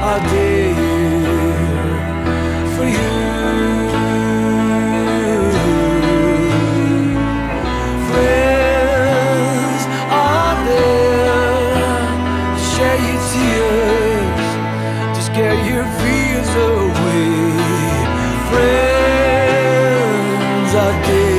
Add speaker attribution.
Speaker 1: are there for you. Friends are there to share your tears, to scare your fears away. Friends are there